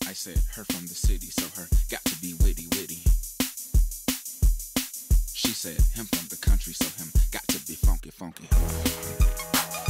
I said, her from the city, so her got to be witty, witty. She said, him from the country, so him got to be funky, funky.